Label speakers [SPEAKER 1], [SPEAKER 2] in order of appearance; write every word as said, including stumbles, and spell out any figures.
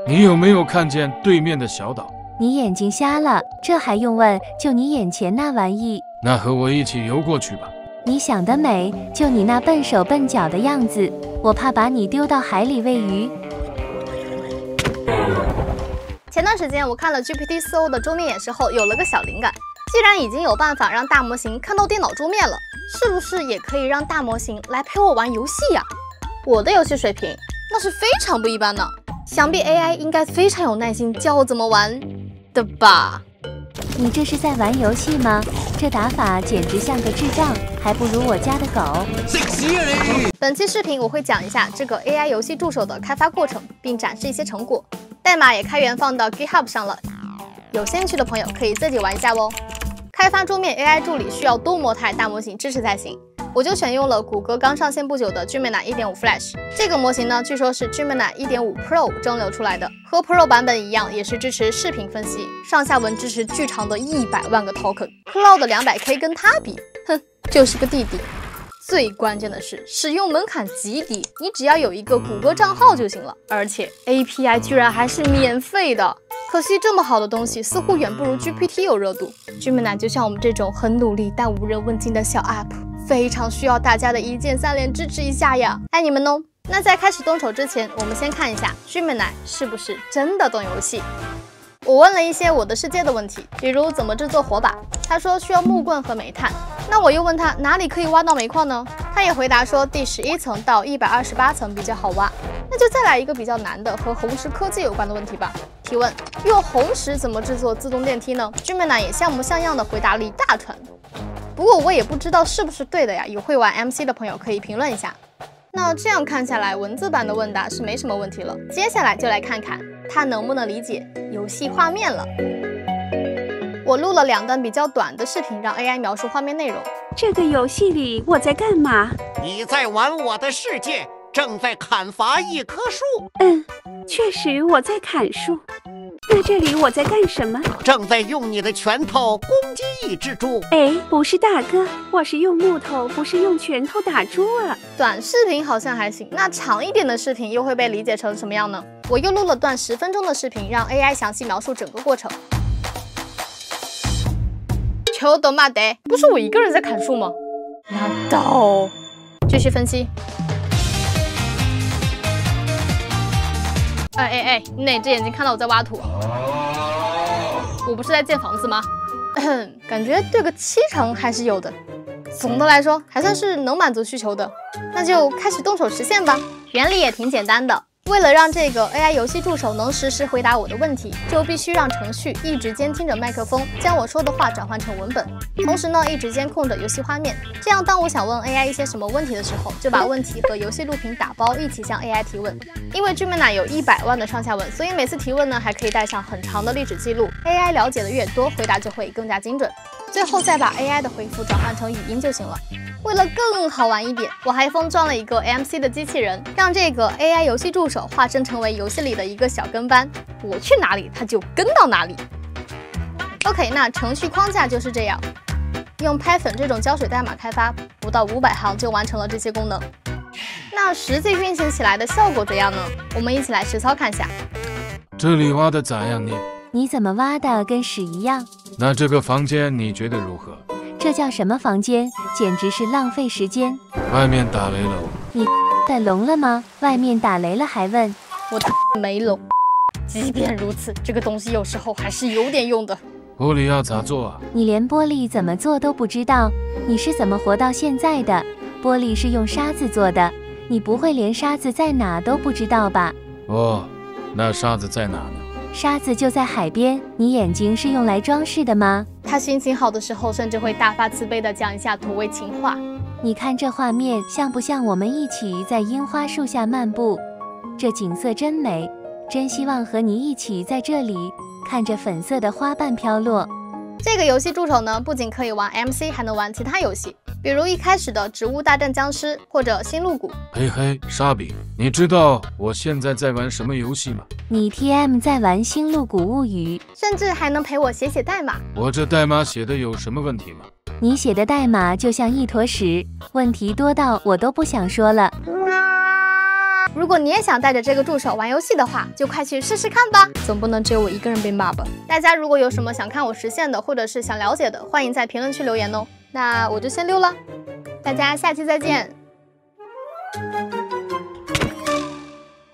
[SPEAKER 1] 你有没有看见对面的小岛？
[SPEAKER 2] 你眼睛瞎了？这还用问？就你眼前那玩意。
[SPEAKER 1] 那和我一起游过去吧。
[SPEAKER 2] 你想得美，就你那笨手笨脚的样子，我怕把你丢到海里喂鱼。
[SPEAKER 3] 前段时间我看了 G P T 四 O 的桌面演示后，有了个小灵感。既然已经有办法让大模型看到电脑桌面了，是不是也可以让大模型来陪我玩游戏呀？我的游戏水平那是非常不一般的，想必 A I 应该非常有耐心教我怎么玩的吧？
[SPEAKER 2] 你这是在玩游戏吗？这打法简直像个智障，还不如我家的狗。
[SPEAKER 4] 食屎啊你！
[SPEAKER 3] 本期视频我会讲一下这个 A I 游戏助手的开发过程，并展示一些成果。代码也开源放到 GitHub 上了，有兴趣的朋友可以自己玩一下哦。开发桌面 A I 助理需要多模态大模型支持才行，我就选用了谷歌刚上线不久的 Gemini 一点五 Flash。这个模型呢，据说是 Gemini 一点五 Pro 蒸馏出来的，和 Pro 版本一样，也是支持视频分析，上下文支持巨长的一百万个 token。Cloud 两百 K 跟它比，哼，就是个弟弟。最关键的是，使用门槛极低，你只要有一个谷歌账号就行了，而且 A P I 居然还是免费的。可惜这么好的东西，似乎远不如 G P T 有热度。Gemini 就像我们这种很努力但无人问津的小 app， 非常需要大家的一键三连支持一下呀，爱你们哦！那在开始动手之前，我们先看一下 Gemini 是不是真的懂游戏。我问了一些我的世界的问题，比如怎么制作火把，他说需要木棍和煤炭。那我又问他哪里可以挖到煤矿呢？他也回答说第十一层到一百二十八层比较好挖。那就再来一个比较难的和红石科技有关的问题吧。提问：用红石怎么制作自动电梯呢？ Gemini 也像模像样的回答了一大串。不过我也不知道是不是对的呀，有会玩 M C 的朋友可以评论一下。那这样看下来，文字版的问答是没什么问题了。接下来就来看看他能不能理解游戏画面了。我录了两段比较短的视频，让 A I 描述画面内容。
[SPEAKER 5] 这个游戏里我在干嘛？
[SPEAKER 4] 你在玩我的世界，正在砍伐一棵树。
[SPEAKER 5] 嗯，确实我在砍树。那这里我在干什么？
[SPEAKER 4] 正在用你的拳头攻击一只猪。
[SPEAKER 5] 哎，不是大哥，我是用木头，不是用拳头打猪啊。
[SPEAKER 3] 短视频好像还行，那长一点的视频又会被理解成什么样呢？我又录了段十分钟的视频，让 A I 详细描述整个过程。求都妈的，不是我一个人在砍树吗？难道？继续分析。哎哎哎，你哪只眼睛看到我在挖土？我不是在建房子吗？感觉对个七成还是有的。总的来说，还算是能满足需求的。那就开始动手实现吧。原理也挺简单的。为了让这个 A I 游戏助手能实时回答我的问题，就必须让程序一直监听着麦克风，将我说的话转换成文本，同时呢一直监控着游戏画面。这样，当我想问 A I 一些什么问题的时候，就把问题和游戏录屏打包一起向 A I 提问。因为 Gemini 有一百万的上下文，所以每次提问呢还可以带上很长的历史记录。A I 了解的越多，回答就会更加精准。最后再把 A I 的回复转换成语音就行了。为了更好玩一点，我还封装了一个 M C 的机器人，让这个 A I 游戏助手化身成为游戏里的一个小跟班，我去哪里它就跟到哪里。OK， 那程序框架就是这样，用 Python 这种胶水代码开发，不到五百行就完成了这些功能。那实际运行起来的效果怎样呢？我们一起来实操看下。
[SPEAKER 1] 这里挖的咋样你？
[SPEAKER 2] 你怎么挖的跟屎一样？
[SPEAKER 1] 那这个房间你觉得如何？
[SPEAKER 2] 这叫什么房间？简直是浪费时间。
[SPEAKER 1] 外面打雷了。
[SPEAKER 2] 你的聋了吗？外面打雷了还问？
[SPEAKER 3] 我的没聋。即便如此，这个东西有时候还是有点用的。
[SPEAKER 1] 玻璃要咋做啊？
[SPEAKER 2] 你连玻璃怎么做都不知道，你是怎么活到现在的？玻璃是用沙子做的，你不会连沙子在哪都不知道吧？
[SPEAKER 1] 哦，那沙子在哪呢？
[SPEAKER 2] 沙子就在海边，你眼睛是用来装饰的吗？
[SPEAKER 3] 他心情好的时候，甚至会大发慈悲地讲一下土味情话。
[SPEAKER 2] 你看这画面像不像我们一起在樱花树下漫步？这景色真美，真希望和你一起在这里看着粉色的花瓣飘落。
[SPEAKER 3] 这个游戏助手呢，不仅可以玩 M C， 还能玩其他游戏，比如一开始的《植物大战僵尸》或者《新露谷》。
[SPEAKER 1] 嘿嘿，沙比，你知道我现在在玩什么游戏吗？
[SPEAKER 2] 你 T M 在玩《新露谷物语》，
[SPEAKER 3] 甚至还能陪我写写代码。
[SPEAKER 1] 我这代码写的有什么问题吗？
[SPEAKER 2] 你写的代码就像一坨屎，问题多到我都不想说了。
[SPEAKER 3] 如果你也想带着这个助手玩游戏的话，就快去试试看吧，总不能只有我一个人被骂吧。大家如果有什么想看我实现的，或者是想了解的，欢迎在评论区留言哦。那我就先溜了，大家下期再见。